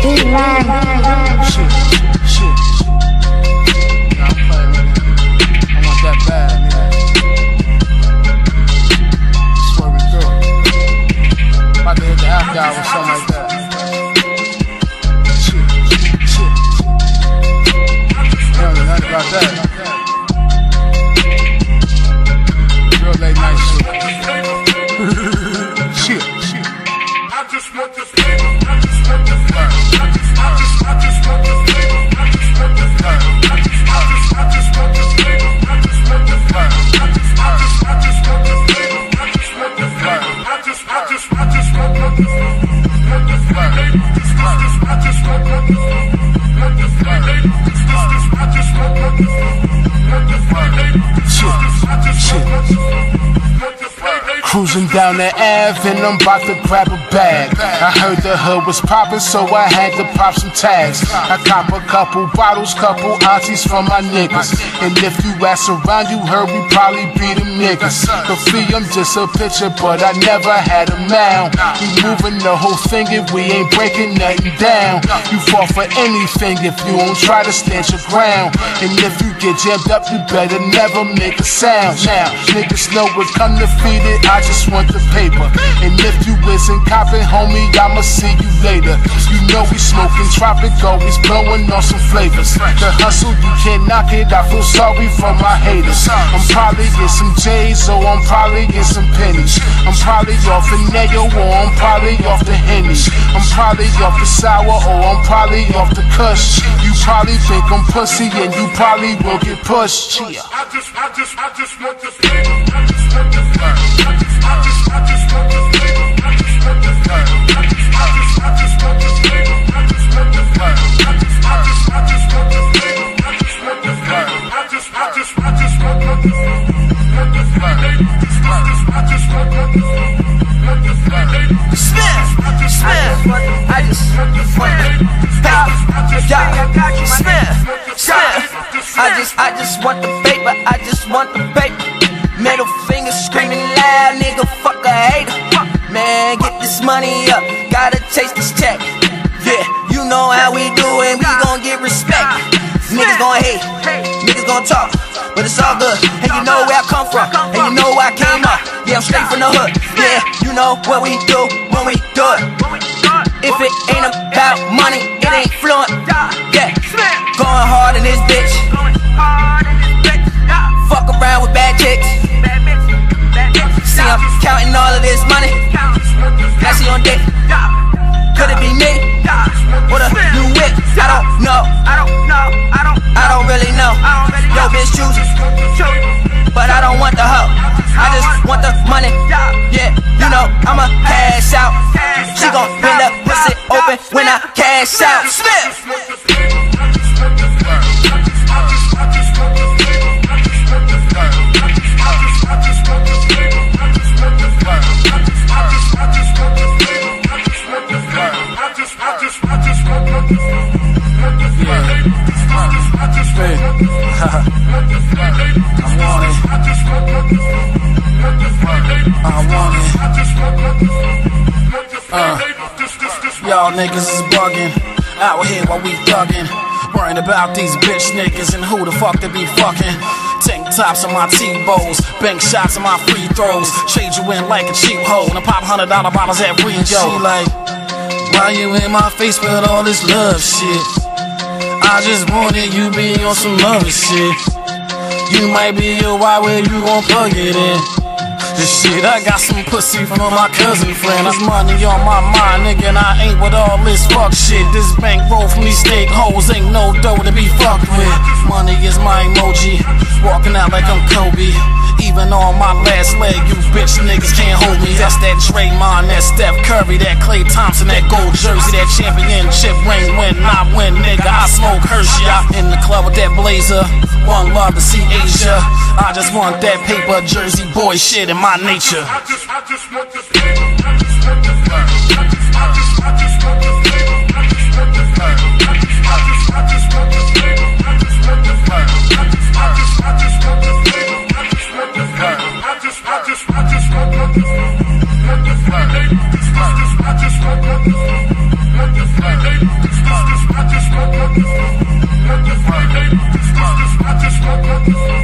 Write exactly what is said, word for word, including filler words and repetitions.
Shit, shit. Nah, I'm playing with it. I want that bad, nigga. That's what we do. About to hit the after hour or something like that. Shit, shit. You don't know nothing about that. Real late night shit. Shit, shit. I just want this flavor. I just want this flavor. I just, I just, I just want this flavor. I just want this flavor. I just, I just, I just want this flavor. I just want this flavor. I just, I just, I just want this flavor. I just want this flavor. I just, I just, I just want this flavor. Want this flavor. This, this, this, I just want this flavor. Want this flavor. This, this, this, I just want this flavor. Want this flavor. This, this, this, I just want this flavor. Cruising down the Ave and I'm about to grab a bag. I heard the hood was poppin', so I had to pop some tags. I cop a couple bottles, couple aunties from my niggas. And if you ask around, you heard we probably be them niggas. The fee, I'm just a picture, but I never had a mound. We moving the whole thing if we ain't breaking nothing down. You fall for anything if you won't try to stand your ground. And if you get jammed up, you better never make a sound. Now, niggas know what come defeated, I just want the paper. And if you isn't copping, homie, I'ma see you later. You know we smoking tropical, always blowing on some flavors. The hustle, you can't knock it, I feel sorry for my haters. I'm probably get some J's, or I'm probably get some pennies. I'm probably off the nail, or I'm probably off the Henny. I'm probably off the sour, or I'm probably off the kush. You probably think I'm pussy, and you probably will get pushed. Yeah. I just, I just, I just want this flavor. I just want this flavor. I just, I just, I just want this flavor. I just want this flavor. I just, I just, I just want this flavor. I just want this flavor. I just, I just, I just want this flavor. I just want this flavor. I just, I just, I just want this flavor. Want this flavor. This, this, this, I just want this flavor. Want this flavor. Smith, Smith, I just want the flavor. Yeah, Smith, Smith, I just, I just want the paper. I just want the paper. Middle finger screaming loud, nigga, fuck a hater. Man, get this money up, gotta chase this check. Yeah, you know how we do it, we gon' get respect. Niggas gon' hate, niggas gon' talk, but it's all good. And you know where I come from, and you know where I came up. Yeah, I'm straight from the hood. Yeah, you know what we do when we do it. If it ain't about money, it ain't fluent. Yeah, going hard in this bitch. Fuck around with bad chicks. See, I'm counting all of this money. Now she on dick. Could it be me? With a new whip? I don't know. I don't know. I don't. I don't really know. Yo, bitch, choose. But I don't want the hoe. I just want the money. Yeah, you know I'ma cash out. She gon' bend up, pussy open when I cash out. Smith. Uh, y'all niggas is bugging, out here while we thuggin'. Worrying about these bitch niggas and who the fuck they be fucking. Tank tops on my T-bows, bank shots on my free throws. Trade you in like a cheap hoe, and pop hundred dollar bottles at Rio. She like, why you in my face with all this love shit? I just wanted you be on some other shit. You might be a why where you gon' plug it in. This shit, I got some pussy from my cousin friend. There's money on my mind, nigga, and I ain't with all this fuck shit. This bankroll from these snake hoes ain't no dough to be fucked with. Money is my emoji, walking out like I'm Kobe. Even on my last leg, you bitch niggas can't hold me. That's that Draymond, that Steph Curry, that Klay Thompson, that gold jersey, that championship ring. When I win, nigga, I smoke Hershey. I in the club with that blazer, one love to see Asia. I just want that paper Jersey boy shit in my nature. I just, I just want this flavor. I just want this flavor. I just, I just, I just want this flavor. I just want this flavor. I just, I just, I just want this flavor. I just want this flavor. I just, I just, I just want this flavor. I just want this flavor. I just, I just, I just want this flavor. Want this flavor. This, this, this, I just want this flavor. Want this flavor. just want the fame. I just want the